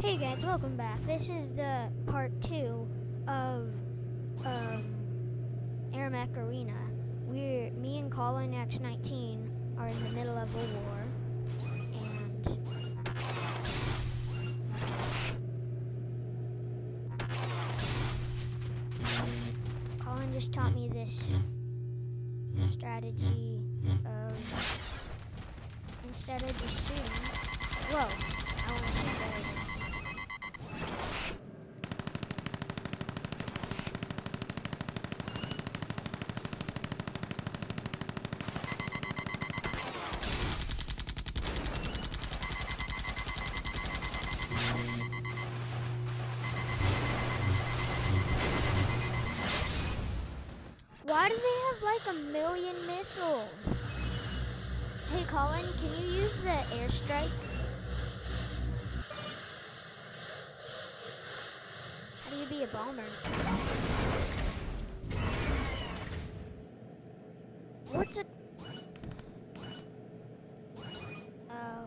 Hey guys, welcome back. This is the part 2 of Aramec Arena. Me and Colin X19 are in the middle of a war, and Colin just taught me this strategy of instead of just shooting. Whoa, I want to shoot better. Why do they have like a million missiles? Hey Colin, can you use the airstrike? How do you be a bomber? What's a... Oh.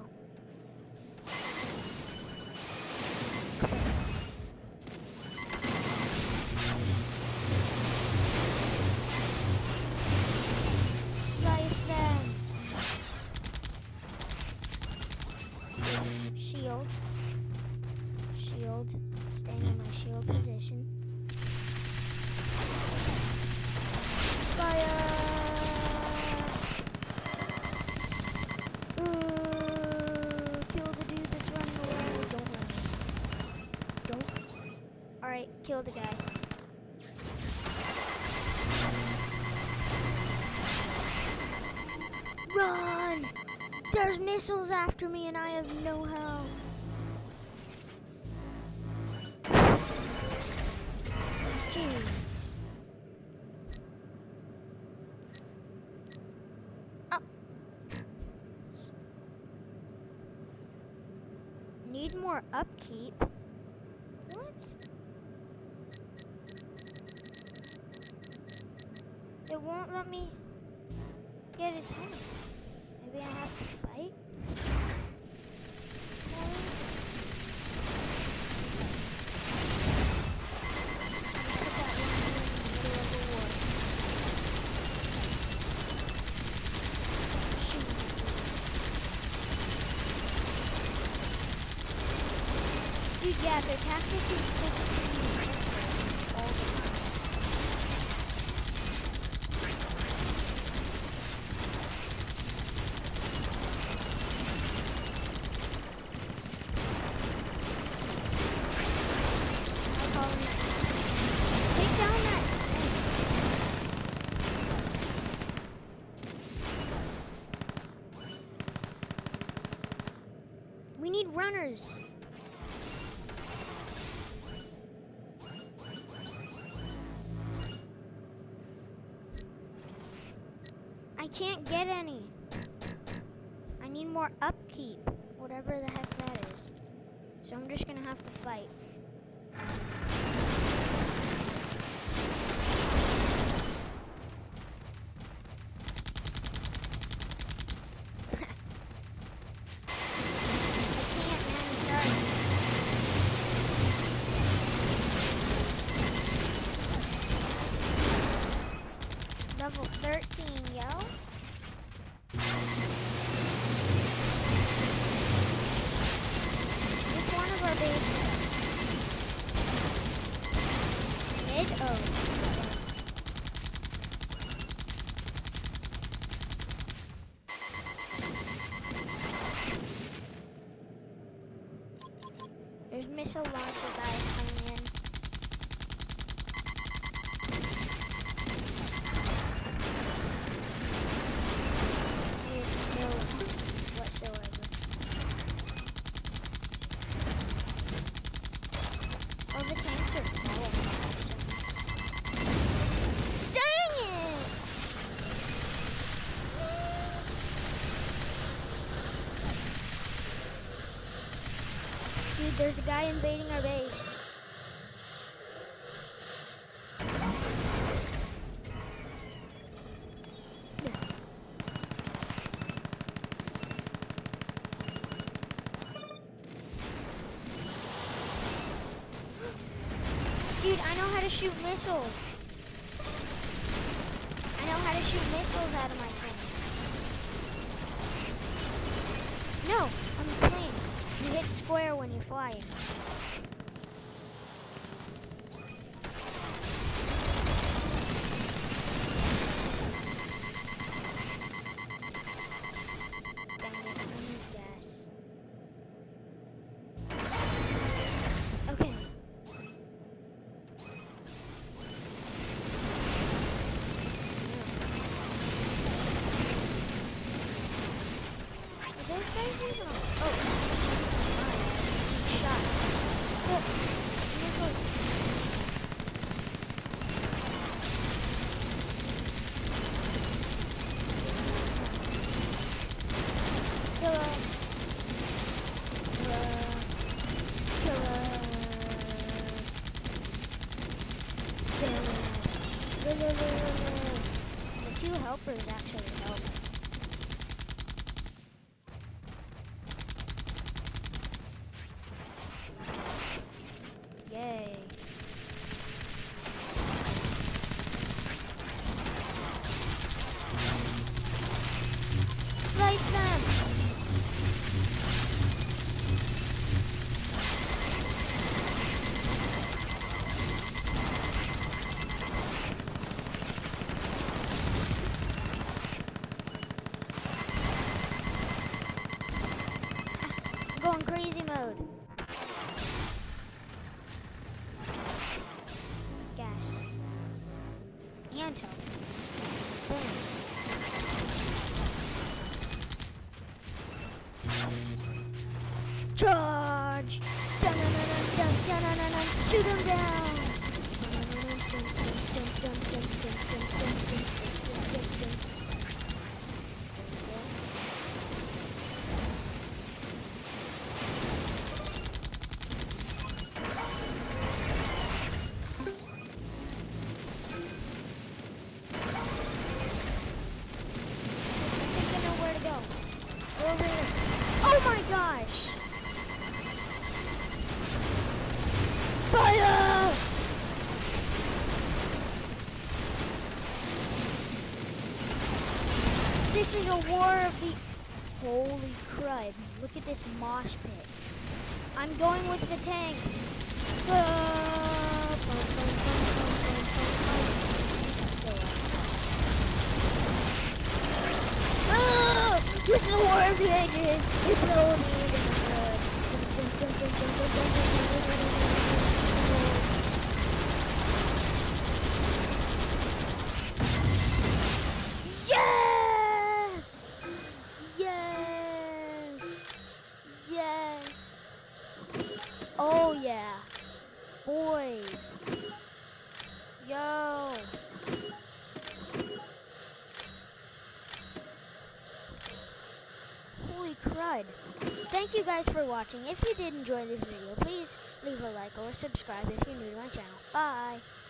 Slice them. Shield. Shield. Staying in my shield position. Fire! Kill the dude that's running away. Don't run. Don't. Alright, kill the guy. Run! There's missiles after me and I have no health. Jeez. Oh. Need more upkeep. What? It won't let me get it done. Maybe I have to fight? Dude, yeah, their tactic is just all the time. Take down that thing. We need runners. I can't get any. I need more upkeep, whatever the heck that is. So I'm just gonna have to fight. Level 13, yo. Which one of our bases? Mid? Oh. There's missile launcher guys coming in. Oh, the tanks are full. Dang it! Dude, there's a guy invading our base. Dude, I know how to shoot missiles. I know how to shoot missiles out of my thing. No, on the plane. You hit square when you're flying. Dang it, I need gas. Okay. Are those guys even on? Oh. Shot. Look. Missiles. Killer. The two helpers actually help. Yay. Slice them! Going crazy mode. Gas. And help. Boom. Charge! Dun, dun, dun, dun, dun, dun, dun, dun. Shoot him down! Over here. Oh my gosh! Fire! This is a war of the... Holy crud. Look at this mosh pit. I'm going with the tanks. This is a war of the ages. It's so Yes! Yes! Yes! Oh yeah. Boys. Yo. Holy crud. Thank you guys for watching. If you did enjoy this video, please leave a like or subscribe if you're new to my channel. Bye.